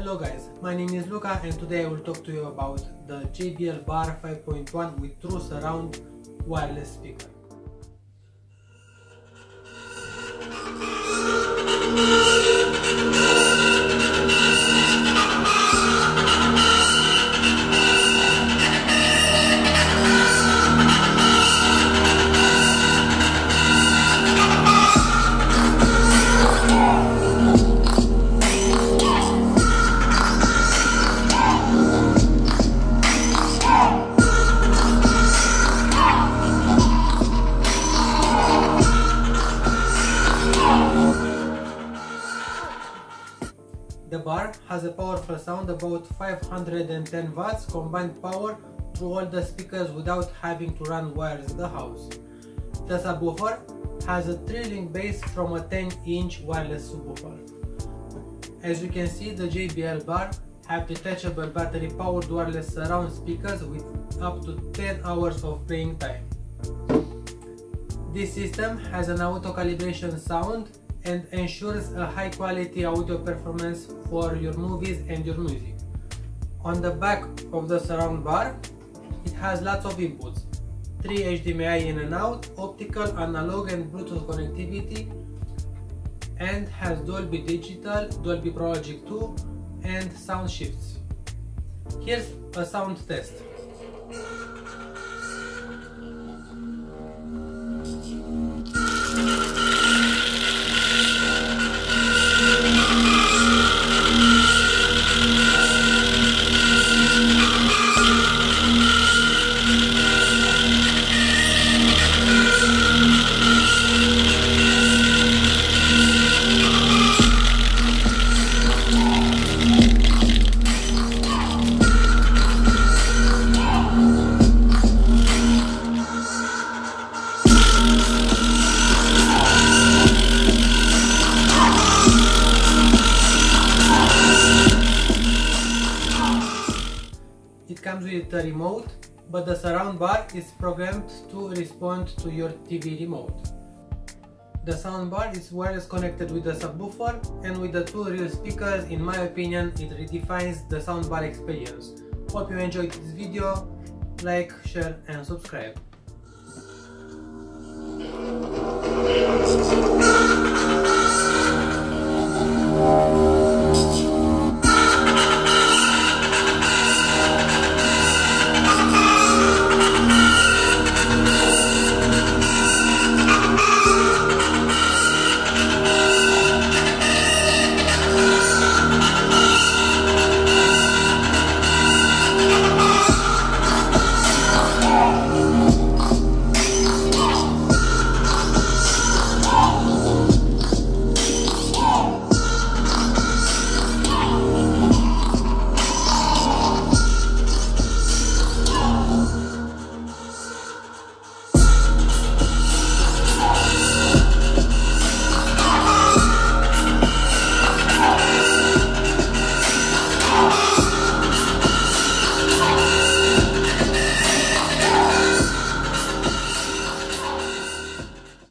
Hello guys, my name is Luca and today I will talk to you about the JBL Bar 5.1 with True Surround wireless speaker. The bar has a powerful sound, about 510 watts combined power through all the speakers without having to run wires in the house. The subwoofer has a thrilling bass from a 10-inch wireless subwoofer. As you can see, the JBL Bar have detachable battery powered wireless surround speakers with up to 10 hours of playing time. This system has an auto calibration sound and ensures a high quality audio performance for your movies and your music. On the back of the surround bar, it has lots of inputs, 3 HDMI in and out, optical, analog and Bluetooth connectivity, and has Dolby Digital, Dolby Pro Logic 2 and sound shifts. Here's a sound test. It comes with a remote, but the surround bar is programmed to respond to your TV remote. The sound bar is wireless connected with the subwoofer, and with the two real speakers, in my opinion, it redefines the soundbar experience. Hope you enjoyed this video, like, share and subscribe.